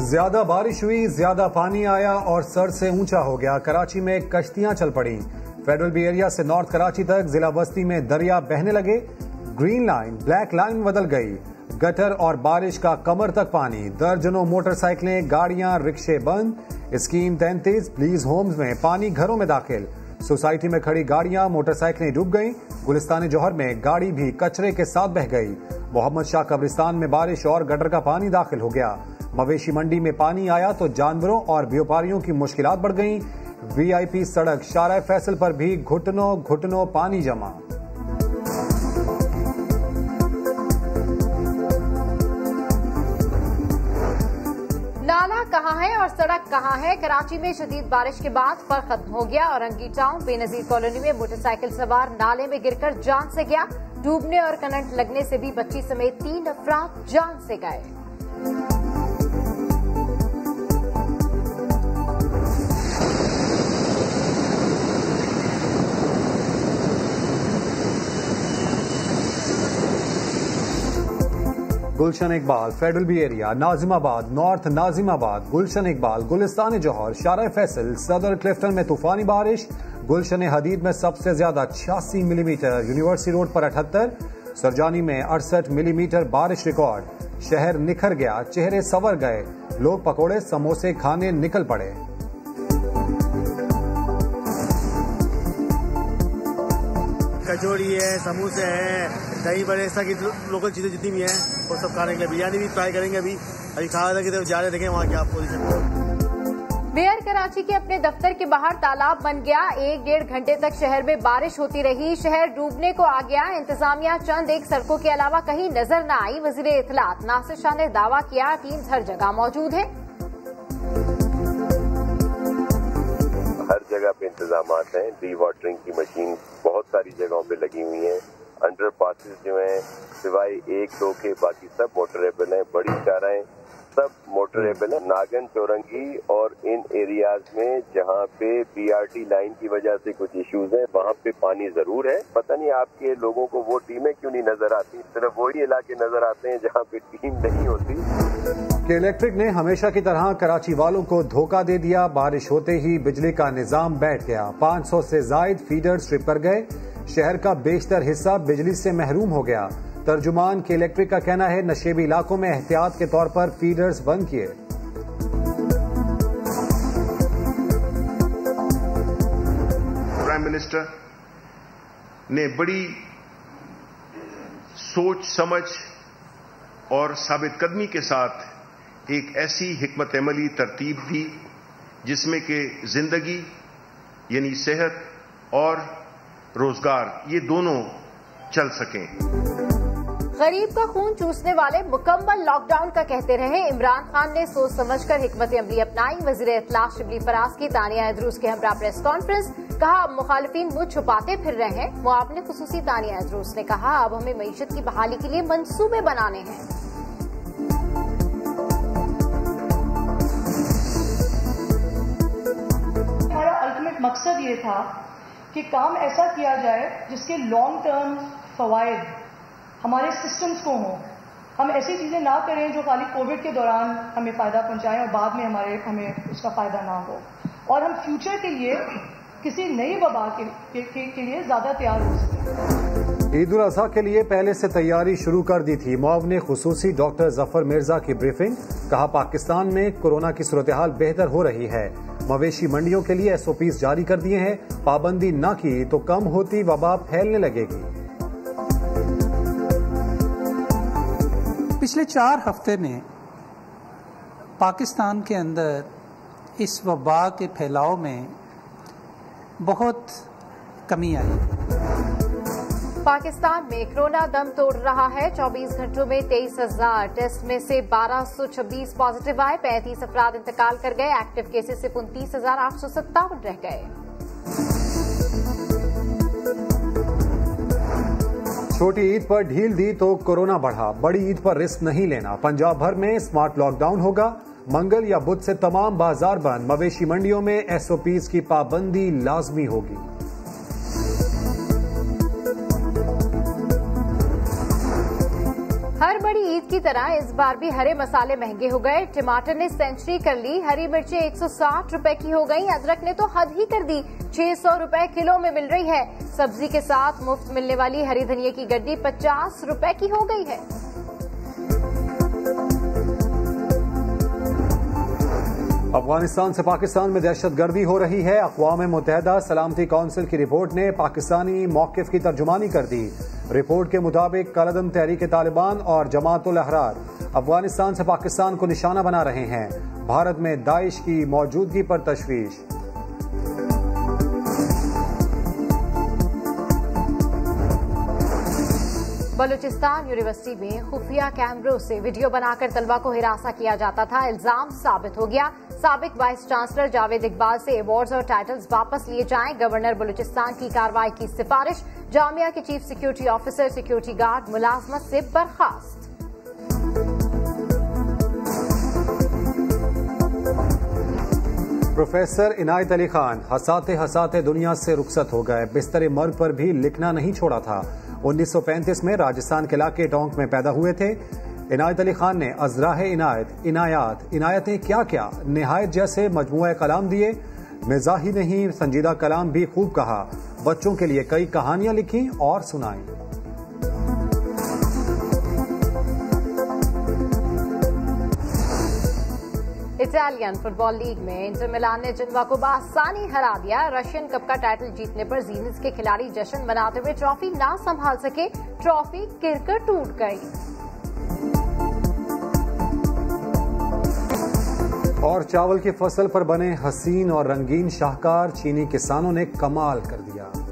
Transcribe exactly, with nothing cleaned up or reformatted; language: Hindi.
ज्यादा बारिश हुई, ज्यादा पानी आया और सर से ऊंचा हो गया। कराची में कश्तियां चल पड़ी। फेडरल बी एरिया से नॉर्थ कराची तक जिला बस्ती में दरिया बहने लगे। ग्रीन लाइन ब्लैक लाइन बदल गई। गटर और बारिश का कमर तक पानी। दर्जनों मोटरसाइकिलें, गाड़ियां, रिक्शे बंद। स्कीम तैंतीस प्लीज होम्स में पानी घरों में दाखिल। सोसाइटी में खड़ी गाड़ियां, मोटरसाइकिलें डूब गईं। गुलिस्तान जौहर में गाड़ी भी कचरे के साथ बह गई। मोहम्मद शाह कब्रिस्तान में बारिश और गटर का पानी दाखिल हो गया। मवेशी मंडी में पानी आया तो जानवरों और व्यापारियों की मुश्किलात बढ़ गईं। वीआईपी सड़क शारा फैसल पर भी घुटनों घुटनों पानी जमा। नाला कहां है और सड़क कहां है? कराची में शदीद बारिश के बाद फर्क खत्म हो गया। औरंगी टाउन बेनजीर कॉलोनी में मोटरसाइकिल सवार नाले में गिरकर जान से गया। डूबने और करंट लगने से भी बच्ची समेत तीन अफराद जान से गए। Gulshan Iqbal, federal B area, Nazimabad, north Nazimabad, Gulshan Iqbal, Gulistan Jauhar, Shahra Faisal, सदर क्लिफ्टन में तूफानी बारिश। गुलशन हदीद में सबसे ज्यादा छियासी मिलीमीटर, यूनिवर्सिटी रोड पर अठहत्तर, सरजानी में अड़सठ मिलीमीटर बारिश रिकॉर्ड। शहर निखर गया, चेहरे संवर गए। लोग पकोड़े समोसे खाने निकल पड़े। कचौड़ी है, समोसे है, दही बड़े, ऐसा की लोकल चीजें जितनी भी हैं वो सब खाने के लिए। बिरयानी भी ट्राई करेंगे अभी अभी खा रहे थे, जा रहे देखें वहाँ क्या पोजीशन। मेयर कराची के अपने दफ्तर के बाहर तालाब बन गया। एक डेढ़ घंटे तक शहर में बारिश होती रही। शहर डूबने को आ गया। इंतजामिया चंद एक सड़कों के अलावा कहीं नजर न आई। वजीर इत्तलात नासिर शाह ने दावा किया टीम्स हर जगह मौजूद है। हर जगह पे इंतजाम हैं। डी वाटरिंग की मशीन बहुत सारी जगहों पे लगी हुई हैं। अंडर पासिस जो हैं सिवाय एक दो के बाकी सब मोटरेबल हैं। बड़ी कारें सब मोटरेबल है। नागन, चौरंगी और इन एरियाज में जहाँ पे बीआरटी लाइन की वजह से कुछ इश्यूज हैं वहाँ पे पानी जरूर है। पता नहीं आपके लोगों को वो टीमें क्यों नहीं नजर आती। सिर्फ वही इलाके नजर आते हैं जहाँ पे टीम नहीं होती। के इलेक्ट्रिक ने हमेशा की तरह कराची वालों को धोखा दे दिया। बारिश होते ही बिजली का निजाम बैठ गया। पाँच सौ से जायद फीडर स्ट्रिप कर गए। शहर का बेशतर हिस्सा बिजली से महरूम हो गया। तर्जुमान के इलेक्ट्रिक का कहना है नशेबी इलाकों में एहतियात के तौर पर फीडर्स बंद किए। प्राइम मिनिस्टर ने बड़ी सोच समझ और साबित कदमी के साथ एक ऐसी हिकमत अमली तरतीब दी जिसमें कि जिंदगी यानी सेहत और रोजगार ये दोनों चल सकें। गरीब का खून चूसने वाले मुकम्मल लॉकडाउन का कहते रहे। इमरान खान ने सोच समझकर हिकमत अमली अपनाई। वजीर इत्तलात शिबली फराज की तानिया अदरूस के हमरा प्रेस कॉन्फ्रेंस। कहा अब मुखालिफिन मुंह छुपाते फिर रहे हैं। मुआवने खुसूसी तानिया अदरूस ने कहा अब हमें मईशत की बहाली के लिए मंसूबे बनाने हैं। हमारा अल्टीमेट मकसद ये था कि काम ऐसा किया जाए जिसके लॉन्ग टर्म फवायद हमारे सिस्टम्स को हों। हम ऐसी चीजें ना करें जो खाली कोविड के दौरान हमें फायदा पहुंचाएं और बाद में हमारे हमें उसका फायदा ना हो। और हम फ्यूचर के लिए किसी नई वबा के, के, के, के लिए ज्यादा तैयार हो सकें। ईद उल अजहा के लिए पहले से तैयारी शुरू कर दी थी। मुआवने खुसूसी डॉक्टर जफर मिर्जा की ब्रीफिंग। कहा पाकिस्तान में कोरोना की सूरत हाल बेहतर हो रही है। मवेशी मंडियों के लिए एसओपीज जारी कर दिए हैं। पाबंदी न की तो कम होती वबा फैलने लगेगी। पिछले चार हफ्ते में पाकिस्तान के अंदर इस वबा के फैलाव में बहुत कमी आई। पाकिस्तान में कोरोना दम तोड़ रहा है। चौबीस घंटों में तेईस हजार टेस्ट में से बारह सौ छब्बीस पॉजिटिव आए। पैंतीस अफराद इंतकाल कर गए। एक्टिव केसेस सिर्फ उनतीस हजार आठ सौ सत्तावन रह गए। छोटी ईद पर ढील दी तो कोरोना बढ़ा। बड़ी ईद पर रिस्क नहीं लेना। पंजाब भर में स्मार्ट लॉकडाउन होगा। मंगल या बुध से तमाम बाजार बंद। मवेशी मंडियों में एसओपीज की पाबंदी लाजमी होगी। हर बड़ी ईद की तरह इस बार भी हरे मसाले महंगे हो गए। टमाटर ने सेंचुरी कर ली, हरी मिर्चें एक सौ साठ रुपए की हो गई। अदरक ने तो हद ही कर दी, छह सौ रुपए किलो में मिल रही है। सब्जी के साथ मुफ्त मिलने वाली हरी धनिया की गड्डी पचास रुपए की हो गई है। अफगानिस्तान से पाकिस्तान में दहशतगर्दी हो रही है। अक़वाम मुत्तहिदा सलामती काउंसिल की रिपोर्ट ने पाकिस्तानी मौक़िफ़ की तर्जुमानी कर दी। रिपोर्ट के मुताबिक कलअदम तहरीक तालिबान और जमातुल अहरार अफगानिस्तान से पाकिस्तान को निशाना बना रहे हैं। भारत में दाइश की मौजूदगी पर तशवीश। बलूचिस्तान यूनिवर्सिटी में खुफिया कैमरों से वीडियो बनाकर तलबा को हिरासा किया जाता था। इल्जाम साबित हो गया। साबिक वाइस चांसलर जावेद इकबाल से अवार्ड्स और टाइटल्स वापस लिए जाएं। गवर्नर बलूचिस्तान की कार्रवाई की सिफारिश। जामिया के chief security officer security guard मुलाजमत से बर्खास्त। प्रोफेसर इनायत अली खान हंसाते हंसाते दुनिया से रुखसत हो गए। बिस्तर मर्ग पर भी लिखना नहीं छोड़ा था। उन्नीस सौ पैंतीस में राजस्थान के इलाके टोंक में पैदा हुए थे। इनायत अली खान ने अजराह इनायत, इनायात, इनायतें क्या क्या, निहायत जैसे मजमूआ कलाम दिए। मिजाही नहीं संजीदा कलाम भी खूब कहा। बच्चों के लिए कई कहानियां लिखी और सुनाई। इटालियन फुटबॉल लीग में इंटर मिलान ने जिन्वा को बासानी हरा दिया। रशियन कप का टाइटल जीतने पर जीनिस के खिलाड़ी जश्न मनाते हुए ट्रॉफी ना संभाल सके। ट्रॉफी गिरकर टूट गई। और चावल की फसल पर बने हसीन और रंगीन शाहकार चीनी किसानों ने कमाल कर दिया।